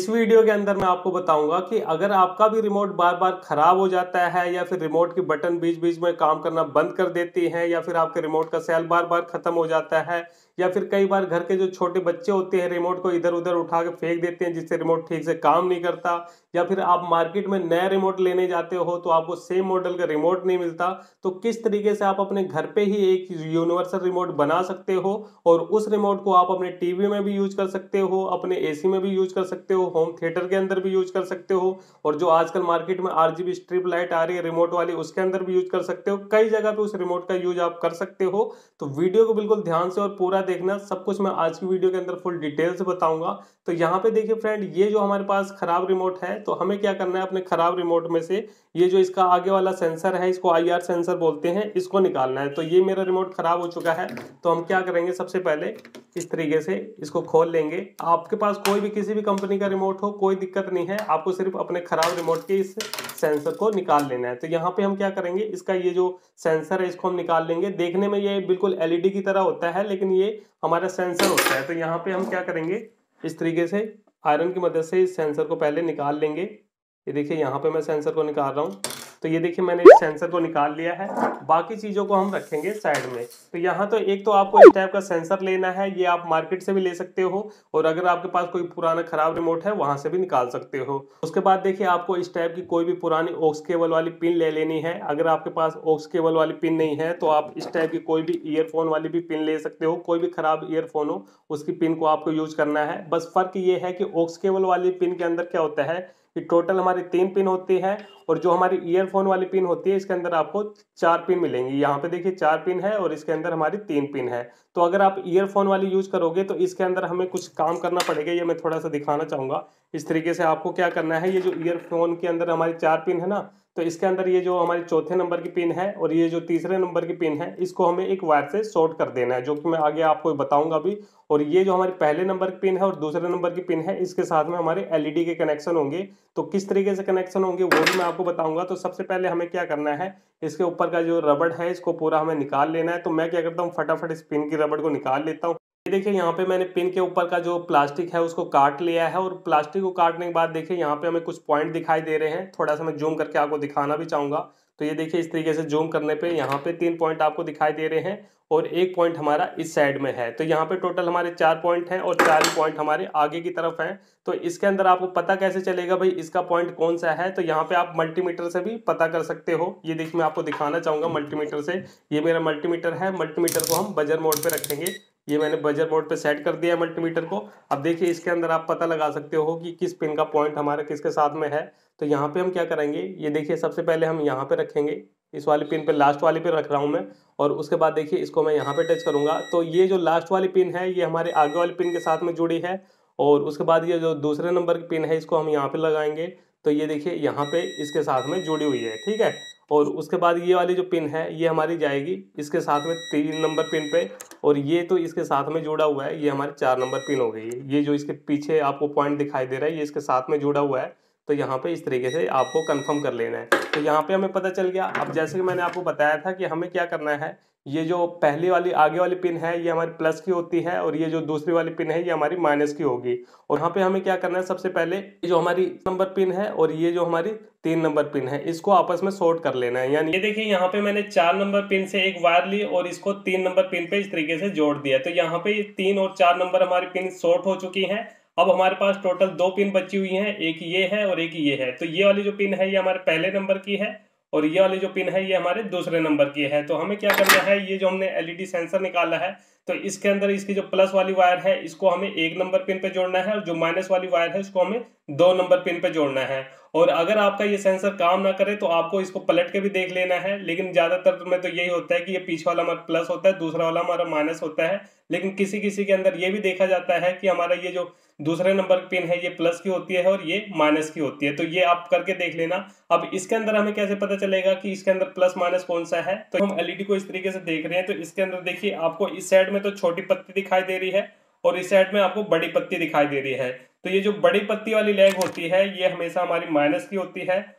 इस वीडियो के अंदर मैं आपको बताऊंगा कि अगर आपका भी रिमोट बार बार खराब हो जाता है या फिर रिमोट की बटन बीच बीच में काम करना बंद कर देती हैं या फिर आपके रिमोट का सेल बार बार खत्म हो जाता है या फिर कई बार घर के जो छोटे बच्चे होते हैं रिमोट को इधर उधर उठा के फेंक देते हैं जिससे रिमोट ठीक से काम नहीं करता, या फिर आप मार्केट में नया रिमोट लेने जाते हो तो आपको सेम मॉडल का रिमोट नहीं मिलता, तो किस तरीके से आप अपने घर पे ही एक यूनिवर्सल रिमोट बना सकते हो और उस रिमोट को आप अपने टीवी में भी यूज कर सकते हो, अपने एसी में भी यूज कर सकते हो, होम थिएटर के अंदर भी यूज कर सकते हो, और जो आजकल मार्केट में आरजीबी स्ट्रिप लाइट आ रही है रिमोट वाली उसके अंदर भी यूज कर सकते हो। कई जगह पे उस रिमोट का यूज आप कर सकते हो। तो वीडियो को बिल्कुल ध्यान से और पूरा देखना, सब कुछ मैं आज की वीडियो के अंदर फुल डिटेल से बताऊंगा। तो यहाँ पे देखिए फ्रेंड, ये जो हमारे पास खराब रिमोट है तो हमें क्या करना है, अपने खराब रिमोट में से ये जो इसका आगे वाला सेंसर है, इसको आईआर सेंसर बोलते हैं, इसको निकालना है। तो ये मेरा रिमोट खराब हो चुका है, तो हम क्या करेंगे, सबसे पहले इस तरीके से इसको खोल लेंगे। आपके पास कोई भी किसी भी कंपनी का रिमोट हो कोई दिक्कत नहीं है, आपको सिर्फ अपने खराब रिमोट के इस सेंसर को निकाल लेना है। तो यहाँ पे हम क्या करेंगे, इसका ये जो सेंसर है इसको हम निकाल लेंगे। देखने में ये बिल्कुल एलईडी की तरह होता है लेकिन ये हमारा सेंसर होता है। तो यहाँ पे हम क्या करेंगे, इस तरीके से आयरन की मदद से इस सेंसर को पहले निकाल लेंगे। ये देखिए यहाँ पे मैं सेंसर को निकाल रहा हूँ। तो ये देखिए मैंने इस सेंसर को निकाल लिया है, बाकी चीज़ों को हम रखेंगे साइड में। तो यहाँ तो एक तो आपको इस टाइप का सेंसर लेना है, ये आप मार्केट से भी ले सकते हो और अगर आपके पास कोई पुराना खराब रिमोट है वहां से भी निकाल सकते हो। उसके बाद देखिए आपको इस टाइप की कोई भी पुरानी ऑक्स केबल वाली पिन ले लेनी है। अगर आपके पास ऑक्स केबल वाली पिन नहीं है तो आप इस टाइप की कोई भी ईयरफोन वाली भी पिन ले सकते हो। कोई भी खराब ईयरफोन हो उसकी पिन को आपको यूज करना है। बस फर्क ये है कि ऑक्स केबल वाली पिन के अंदर क्या होता है कि टोटल हमारी 3 पिन होती है और जो हमारी ईयरफोन वाली पिन होती है इसके अंदर आपको 4 पिन मिलेंगी। यहाँ पे देखिए 4 पिन है और इसके अंदर हमारी 3 पिन है। तो अगर आप ईयरफोन वाली यूज करोगे तो इसके अंदर हमें कुछ काम करना पड़ेगा, ये मैं थोड़ा सा दिखाना चाहूंगा। इस तरीके से आपको क्या करना है, ये जो ईयरफोन के अंदर हमारी 4 पिन है ना, तो इसके अंदर ये जो हमारी चौथे नंबर की पिन है और ये जो तीसरे नंबर की पिन है इसको हमें एक वायर से शॉर्ट कर देना है, जो कि मैं आगे आपको बताऊंगा भी। और ये जो हमारी पहले नंबर की पिन है और दूसरे नंबर की पिन है इसके साथ में हमारे एलईडी के कनेक्शन होंगे। तो किस तरीके से कनेक्शन होंगे वो भी मैं आपको बताऊंगा। तो सबसे पहले हमें क्या करना है, इसके ऊपर का जो रबड़ है इसको पूरा हमें निकाल लेना है। तो मैं क्या करता हूँ, फटाफट इस पिन की रबड़ को निकाल लेता हूँ। ये देखिए यहाँ पे मैंने पिन के ऊपर का जो प्लास्टिक है उसको काट लिया है और प्लास्टिक को काटने के बाद देखिए यहाँ पे हमें कुछ पॉइंट दिखाई दे रहे हैं। थोड़ा सा मैं जूम करके आपको दिखाना भी चाहूंगा। तो ये देखिए इस तरीके से जूम करने पे यहाँ पे 3 पॉइंट आपको दिखाई दे रहे हैं और एक पॉइंट हमारा इस साइड में है। तो यहाँ पे टोटल हमारे 4 पॉइंट हैं और 4 पॉइंट हमारे आगे की तरफ हैं। तो इसके अंदर आपको पता कैसे चलेगा भाई इसका पॉइंट कौन सा है, तो यहाँ पे आप मल्टीमीटर से भी पता कर सकते हो। ये देखिए मैं आपको दिखाना चाहूंगा मल्टीमीटर से। ये मेरा मल्टीमीटर है, मल्टीमीटर को हम बजर मोड पे रखेंगे। ये मैंने बजर मोड पे सेट कर दिया है मल्टीमीटर को। अब देखिए इसके अंदर आप पता लगा सकते हो कि किस पिन का पॉइंट हमारा किसके साथ में है। तो यहाँ पे हम क्या करेंगे, ये देखिए सबसे पहले हम यहाँ पे रखेंगे, इस वाली पिन पे, लास्ट वाली पे रख रहा हूँ मैं। और उसके बाद देखिए इसको मैं यहाँ पे टच करूंगा तो ये जो लास्ट वाली पिन है ये हमारे आगे वाली पिन के साथ में जुड़ी है। और उसके बाद ये जो दूसरे नंबर की पिन है इसको हम यहाँ पे लगाएंगे। तो ये देखिए यहाँ पे इसके साथ में जुड़ी हुई है, ठीक है। और उसके बाद ये वाली जो पिन है ये हमारी जाएगी इसके साथ में 3 नंबर पिन पे, और ये तो इसके साथ में जुड़ा हुआ है, ये हमारी 4 नंबर पिन हो गई है। ये जो इसके पीछे आपको पॉइंट दिखाई दे रहा है ये इसके साथ में जुड़ा हुआ है। तो यहाँ पे इस तरीके से आपको कंफर्म कर लेना है। तो यहाँ पे हमें पता चल गया। अब जैसे कि मैंने आपको बताया था कि हमें क्या करना है, ये जो पहली वाली आगे वाली पिन है ये हमारी प्लस की होती है और ये जो दूसरी वाली पिन है ये हमारी माइनस की होगी। और यहाँ पे हमें क्या करना है, सबसे पहले ये जो हमारी नंबर पिन है और ये जो हमारी 3 नंबर पिन है इसको आपस में शॉर्ट कर लेना है। यानी ये देखिए यहाँ पे मैंने 4 नंबर पिन से एक वायर ली और इसको 3 नंबर पिन पे इस तरीके से जोड़ दिया। तो यहाँ पे 3 और 4 नंबर हमारी पिन शॉर्ट हो चुकी हैं। अब हमारे पास टोटल 2 पिन बची हुई हैं, एक ये है और एक ये है। तो ये वाली जो पिन है ये हमारे पहले नंबर की है और ये वाली जो पिन है ये हमारे दूसरे नंबर की है। तो हमें क्या करना है, ये जो हमने एलईडी सेंसर निकाला है तो इसके अंदर इसकी जो प्लस वाली वायर है इसको हमें 1 नंबर पिन पे जोड़ना है और जो माइनस वाली वायर है इसको हमें 2 नंबर पिन पे जोड़ना है। और अगर आपका ये सेंसर काम ना करे तो आपको इसको पलट के भी देख लेना है, लेकिन ज्यादातर में तो यही होता है कि ये पीछे वाला हमारा प्लस होता है, दूसरा वाला हमारा माइनस होता है। लेकिन किसी किसी के अंदर ये भी देखा जाता है कि हमारा ये जो दूसरे नंबर की पिन है ये प्लस की होती है और ये माइनस की होती है। तो ये आप करके देख लेना। अब इसके अंदर हमें कैसे पता चलेगा कि इसके अंदर प्लस माइनस कौन सा है, तो हम एलईडी को इस तरीके से देख रहे हैं। तो इसके अंदर देखिए आपको इस साइड में तो छोटी पत्ती दिखाई दे रही है और इस साइड में आपको बड़ी पत्ती दिखाई दे रही है। तो ये जो बड़ी पत्ती वाली लैग होती है ये हमेशा हमारी माइनस की होती है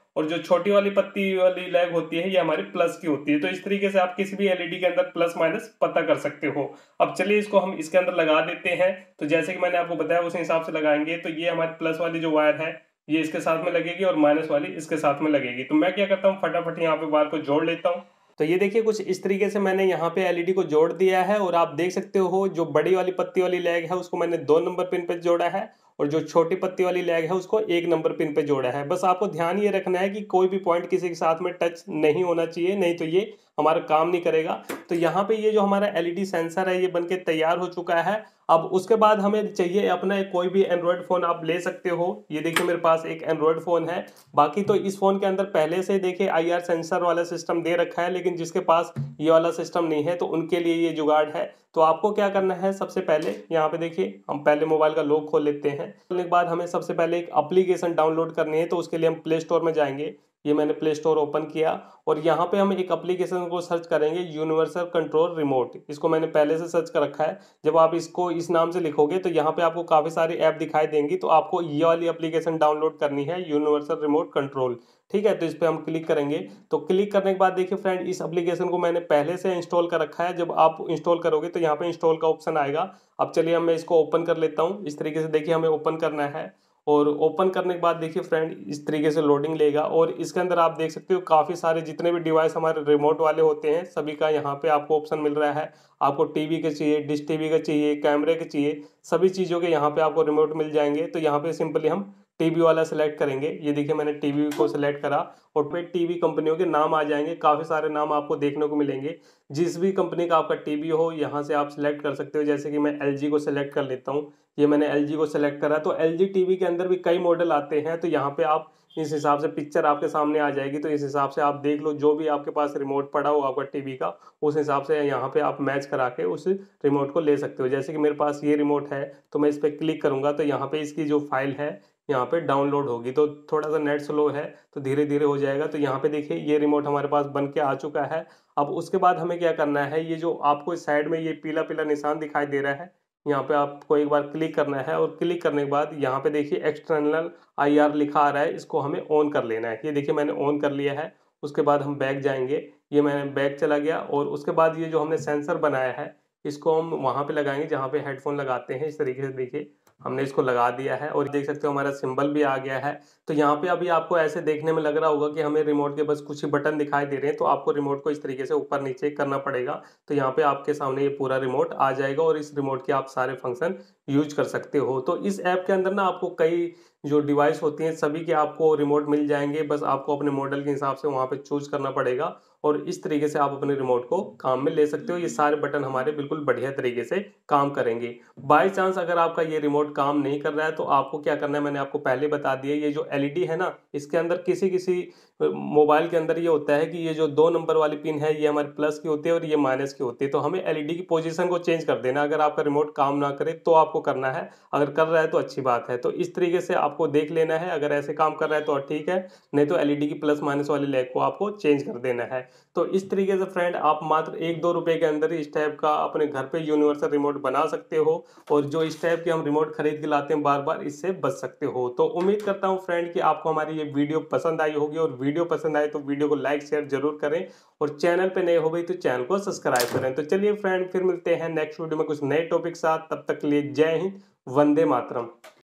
और जो छोटी वाली पत्ती वाली लैग होती है ये हमारी प्लस की होती है। तो इस तरीके से आप किसी भी एलईडी के अंदर प्लस माइनस पता कर सकते हो। अब चलिए इसको हम इसके अंदर लगा देते हैं। तो जैसे कि मैंने आपको बताया उस हिसाब से लगाएंगे। तो ये हमारी प्लस वाली जो वायर है ये इसके साथ में लगेगी और माइनस वाली इसके साथ में लगेगी। तो मैं क्या करता हूँ, फटाफट यहाँ पे वायर को जोड़ लेता हूँ। तो ये देखिए कुछ इस तरीके से मैंने यहाँ पे एलईडी को जोड़ दिया है और आप देख सकते हो जो बड़ी वाली पत्ती वाली लैग है उसको मैंने 2 नंबर पिन पे जोड़ा है और जो छोटी पत्ती वाली लैग है उसको 1 नंबर पिन पे जोड़ा है। बस आपको ध्यान ये रखना है कि कोई भी पॉइंट किसी के साथ में टच नहीं होना चाहिए, नहीं तो ये हमारा काम नहीं करेगा। तो यहाँ पे ये जो हमारा एलईडी सेंसर है ये बनके तैयार हो चुका है। अब उसके बाद हमें चाहिए अपना कोई भी एंड्रॉयड फ़ोन आप ले सकते हो। ये देखिए मेरे पास एक एंड्रॉयड फ़ोन है। बाकी तो इस फ़ोन के अंदर पहले से देखिए आईआर सेंसर वाला सिस्टम दे रखा है, लेकिन जिसके पास ये वाला सिस्टम नहीं है तो उनके लिए ये जुगाड़ है। तो आपको क्या करना है, सबसे पहले यहाँ पे देखिए हम पहले मोबाइल का लॉक खोल लेते हैं। खोलने के बाद हमें सबसे पहले एक एप्लीकेशन डाउनलोड करनी है। तो उसके लिए हम प्ले स्टोर में जाएंगे। ये मैंने प्ले स्टोर ओपन किया और यहाँ पे हम एक एप्लीकेशन को सर्च करेंगे, यूनिवर्सल कंट्रोल रिमोट। इसको मैंने पहले से सर्च कर रखा है। जब आप इसको इस नाम से लिखोगे तो यहाँ पे आपको काफ़ी सारी ऐप दिखाई देंगी। तो आपको ये वाली एप्लीकेशन डाउनलोड करनी है, यूनिवर्सल रिमोट कंट्रोल। ठीक है, तो इस पर हम क्लिक करेंगे। तो क्लिक करने के बाद देखिए फ्रेंड, इस एप्लीकेशन को मैंने पहले से इंस्टॉल कर रखा है। जब आप इंस्टॉल करोगे तो यहाँ पे इंस्टॉल का ऑप्शन आएगा। अब चलिए मैं इसको ओपन कर लेता हूँ। इस तरीके से देखिए हमें ओपन करना है और ओपन करने के बाद देखिए फ्रेंड इस तरीके से लोडिंग लेगा और इसके अंदर आप देख सकते हो काफ़ी सारे जितने भी डिवाइस हमारे रिमोट वाले होते हैं सभी का यहाँ पे आपको ऑप्शन मिल रहा है। आपको टीवी के चाहिए, डिश टीवी का चाहिए, कैमरे के चाहिए, सभी चीज़ों के यहाँ पे आपको रिमोट मिल जाएंगे। तो यहाँ पे सिंपली हम टीवी वाला सेलेक्ट करेंगे। ये देखिए मैंने टीवी को सिलेक्ट करा और पे टीवी कंपनियों के नाम आ जाएंगे। काफ़ी सारे नाम आपको देखने को मिलेंगे। जिस भी कंपनी का आपका टीवी हो यहाँ से आप सिलेक्ट कर सकते हो। जैसे कि मैं एलजी को सिलेक्ट कर लेता हूँ। ये मैंने एलजी को सिलेक्ट करा। तो एलजी टीवी के अंदर भी कई मॉडल आते हैं। तो यहाँ पे आप इस हिसाब से पिक्चर आपके सामने आ जाएगी। तो इस हिसाब से आप देख लो जो भी आपके पास रिमोट पड़ा हो आपका टीवी का, उस हिसाब से यहाँ पे आप मैच करा के उस रिमोट को ले सकते हो। जैसे कि मेरे पास ये रिमोट है तो मैं इस पर क्लिक करूँगा तो यहाँ पे इसकी जो फाइल है यहाँ पे डाउनलोड होगी। तो थोड़ा सा नेट स्लो है तो धीरे धीरे हो जाएगा। तो यहाँ पे देखिए ये रिमोट हमारे पास बन के आ चुका है। अब उसके बाद हमें क्या करना है, ये जो आपको इस साइड में ये पीला पीला निशान दिखाई दे रहा है यहाँ पे आपको एक बार क्लिक करना है और क्लिक करने के बाद यहाँ पे देखिए एक्सटर्नल आईआर लिखा आ रहा है, इसको हमें ऑन कर लेना है। ये देखिए मैंने ऑन कर लिया है। उसके बाद हम बैक जाएंगे। ये मैंने बैक चला गया और उसके बाद ये जो हमने सेंसर बनाया है इसको हम वहाँ पे लगाएंगे जहाँ पे हेडफोन लगाते हैं। इस तरीके से देखिए हमने इसको लगा दिया है और देख सकते हो हमारा सिंबल भी आ गया है। तो यहाँ पे अभी आपको ऐसे देखने में लग रहा होगा कि हमें रिमोट के बस कुछ ही बटन दिखाई दे रहे हैं। तो आपको रिमोट को इस तरीके से ऊपर नीचे करना पड़ेगा। तो यहाँ पे आपके सामने ये पूरा रिमोट आ जाएगा और इस रिमोट के आप सारे फंक्शन यूज कर सकते हो। तो इस ऐप के अंदर ना आपको कई जो डिवाइस होती हैं सभी के आपको रिमोट मिल जाएंगे। बस आपको अपने मॉडल के हिसाब से वहाँ पे चूज करना पड़ेगा और इस तरीके से आप अपने रिमोट को काम में ले सकते हो। ये सारे बटन हमारे बिल्कुल बढ़िया तरीके से काम करेंगे। बाय चांस अगर आपका ये रिमोट काम नहीं कर रहा है तो आपको क्या करना है, मैंने आपको पहले बता दिया। ये जो एलईडी है ना इसके अंदर किसी किसी मोबाइल के अंदर ये होता है कि ये जो 2 नंबर वाली पिन है ये हमारे प्लस की होती है और ये माइनस की होती है। तो हमें एलईडी की पोजीशन को चेंज कर देना। अगर आपका रिमोट काम ना करे तो आपको करना है, अगर कर रहा है तो अच्छी बात है। तो इस तरीके से आपको देख लेना है। अगर ऐसे काम कर रहा है तो ठीक है, नहीं तो एलईडी की प्लस माइनस वाली लैग को आपको चेंज कर देना है। तो इस तरीके से फ्रेंड आप मात्र 1-2 रुपए के अंदर ही इस टाइप का अपने घर पे यूनिवर्सल रिमोट बना सकते हो और जो इस टाइप के हम रिमोट खरीद के लाते हैं बार बार, इससे बच सकते हो। तो उम्मीद करता हूँ फ्रेंड कि आपको हमारी ये वीडियो पसंद आई होगी और वीडियो पसंद आए तो वीडियो को लाइक शेयर जरूर करें और चैनल पे नए हो गई तो चैनल को सब्सक्राइब करें। तो चलिए फ्रेंड फिर मिलते हैं नेक्स्ट वीडियो में कुछ नए टॉपिक साथ। तब तक के लिए जय हिंद, वंदे मातरम।